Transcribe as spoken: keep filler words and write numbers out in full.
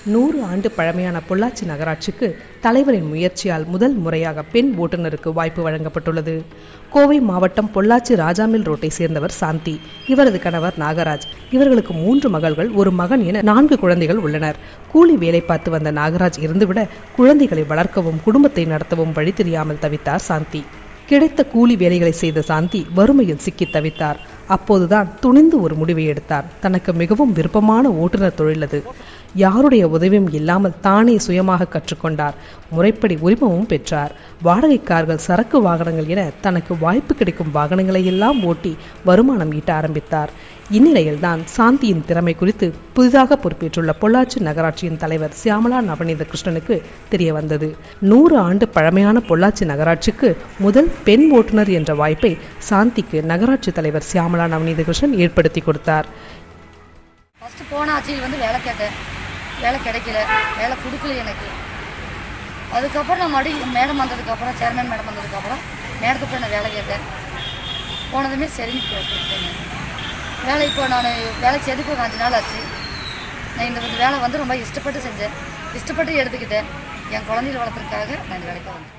நூறு ஆண்டு பழமையான பொள்ளாச்சி நகராட்சிக்கு தலைவரின் முயற்சியால் முதல் முறையாக பெண் ஓட்டுநருக்கு வாய்ப்பு வழங்கப்பட்டுள்ளது. கோவை மாவட்டம் பொள்ளாச்சி ராஜாமில் ரோட்டை சேர்ந்தவர் சாந்தி. இவரது கணவர் நாகராஜ். இவர்களுக்கு மூன்று மகள்கள், ஒரு மகன் என நான்கு குழந்தைகள் உள்ளனர். கூலி வேலை பார்த்து வந்த நாகராஜ் இருந்துவிட குழந்தைகளை வளர்க்கவும் குடும்பத்தை நடத்தவும் வழி தெரியாமல் தவித்தார் சாந்தி. கிடைத்த கூலி வேலைகளை செய்த சாந்தி வறுமையில் சிக்கி தவித்தார். அப்போதுதான் துணிந்து ஒரு முடிவை எடுத்தார். தனக்கு மிகவும் விருப்பமான ஓட்டுநர் தொழில் அது. யாருடைய உதவியும் இல்லாமல் தானே சுயமாக கற்றுக்கொண்டார். முறைப்படி உரிமமும் பெற்றார். வாடகை கார்கள், சரக்கு வாகனங்கள் என தனக்கு வாய்ப்பு கிடைக்கும் வாகனங்களை எல்லாம் ஓட்டி வருமானம் ஈட்ட ஆரம்பித்தார். இந்நிலையில்தான் சாந்தியின் திறமை குறித்து புதிதாக பொறுப்பேற்றுள்ள பொள்ளாச்சி நகராட்சியின் தலைவர் சியாமலா நவநீத கிருஷ்ணனுக்கு தெரிய வந்தது. நூறு ஆண்டு பழமையான பொள்ளாச்சி நகராட்சிக்கு முதல் பெண் ஓட்டுநர் என்ற வாய்ப்பை சாந்திக்கு நகராட்சி தலைவர் சியாமலா நவநீத கிருஷ்ணன் ஏற்படுத்தி கொடுத்தார். போன ஆட்சியில் வந்து வேலை கேட்டேன், வேலை கிடைக்கல, வேலை கொடுக்கல எனக்கு. அதுக்கப்புறம் நான் மறுபடியும் மேடம் வந்ததுக்கப்புறம், சேர்மேன் மேடம் வந்ததுக்கப்புறம் மேடத்துக்கு போய் நான் வேலை கேட்டேன். போனதுமே சரின்னு கேட்டேன் வேலை. இப்போ நான் வேலைக்கு சேர்த்து போய் அஞ்சு நாள் ஆச்சு. நான் இந்த வேலை வந்து ரொம்ப இஷ்டப்பட்டு செஞ்சேன், இஷ்டப்பட்டு எடுத்துக்கிட்டேன். என் குழந்தைகளை வளர்த்துறதுக்காக நான் இந்த வேலைக்கு வந்தேன்.